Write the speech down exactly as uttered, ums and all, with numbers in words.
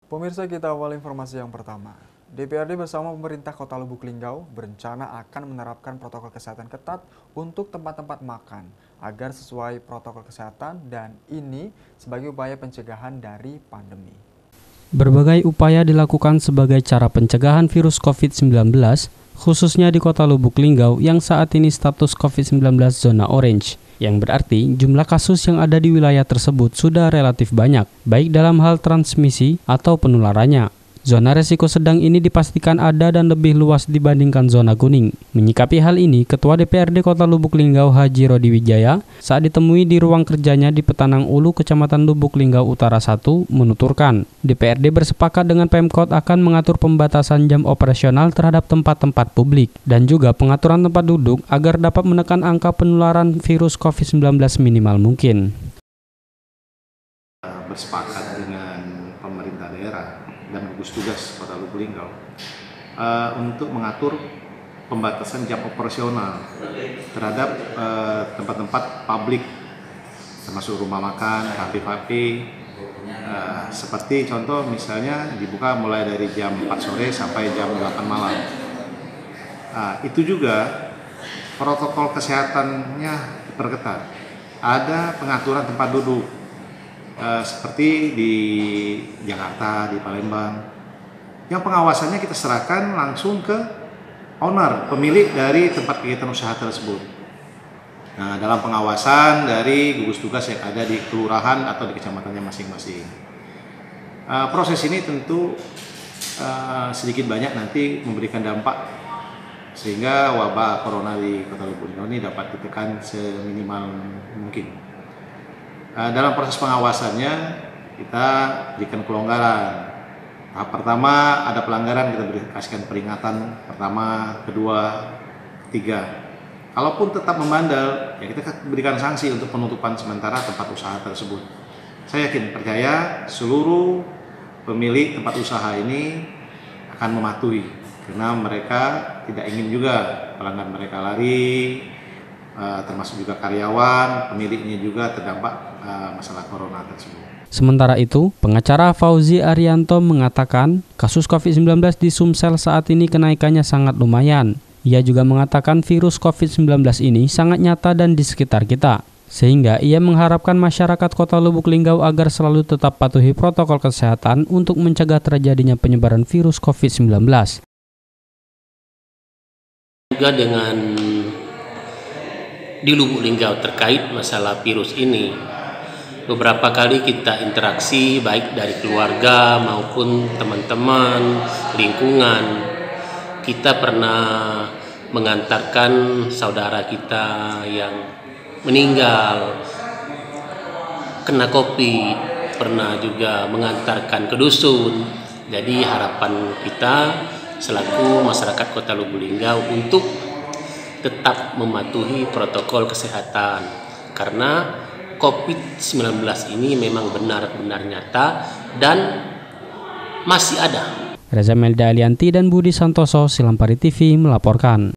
Pemirsa, kita awal informasi yang pertama. D P R D bersama pemerintah Kota Lubuk Linggau berencana akan menerapkan protokol kesehatan ketat untuk tempat-tempat makan agar sesuai protokol kesehatan, dan ini sebagai upaya pencegahan dari pandemi. Berbagai upaya dilakukan sebagai cara pencegahan virus covid sembilan belas, khususnya di Kota Lubuk Linggau yang saat ini status covid sembilan belas zona orange, yang berarti jumlah kasus yang ada di wilayah tersebut sudah relatif banyak, baik dalam hal transmisi atau penularannya. Zona resiko sedang ini dipastikan ada dan lebih luas dibandingkan zona kuning. Menyikapi hal ini, Ketua D P R D Kota Lubuk Linggau Haji Rodi Wijaya saat ditemui di ruang kerjanya di Petanang Ulu, Kecamatan Lubuk Linggau Utara satu, menuturkan D P R D bersepakat dengan Pemkot akan mengatur pembatasan jam operasional terhadap tempat-tempat publik dan juga pengaturan tempat duduk agar dapat menekan angka penularan virus covid sembilan belas minimal mungkin. Bersepakat dengan pemerintah daerah dan gugus tugas Kota Lubuk Linggau uh, untuk mengatur pembatasan jam operasional terhadap tempat-tempat uh, publik, termasuk rumah makan, kafe-kafe, uh, seperti contoh misalnya dibuka mulai dari jam empat sore sampai jam delapan malam. Uh, itu juga protokol kesehatannya diperketat. Ada pengaturan tempat duduk. Uh, seperti di Jakarta, di Palembang, yang pengawasannya kita serahkan langsung ke owner, pemilik dari tempat kegiatan usaha tersebut. Nah, dalam pengawasan dari gugus tugas yang ada di kelurahan atau di kecamatannya masing-masing. Uh, proses ini tentu uh, sedikit banyak nanti memberikan dampak sehingga wabah corona di Kota Lubuk Linggau ini dapat ditekan seminimal mungkin. Dalam proses pengawasannya kita berikan kelonggaran. Tahap pertama ada pelanggaran, kita beri kasihkan peringatan pertama, kedua, ketiga. Kalaupun tetap membandel, ya kita berikan sanksi untuk penutupan sementara tempat usaha tersebut. Saya yakin, percaya seluruh pemilik tempat usaha ini akan mematuhi, karena mereka tidak ingin juga pelanggan mereka lari, termasuk juga karyawan, pemiliknya juga terdampak masalah corona tersebut. Sementara itu, pengacara Fauzi Arianto mengatakan kasus covid sembilan belas di Sumsel saat ini kenaikannya sangat lumayan. Ia juga mengatakan virus covid sembilan belas ini sangat nyata dan di sekitar kita, sehingga ia mengharapkan masyarakat Kota Lubuk Linggau agar selalu tetap patuhi protokol kesehatan untuk mencegah terjadinya penyebaran virus covid sembilan belas. Juga dengan di Lubuk Linggau terkait masalah virus ini, beberapa kali kita interaksi baik dari keluarga maupun teman-teman, lingkungan. Kita pernah mengantarkan saudara kita yang meninggal kena COVID, pernah juga mengantarkan ke dusun. Jadi harapan kita selaku masyarakat Kota Lubuk Linggau untuk tetap mematuhi protokol kesehatan, karena covid sembilan belas ini memang benar-benar nyata dan masih ada. Reza Melda Alianti dan Budi Santoso, Silampari T V melaporkan.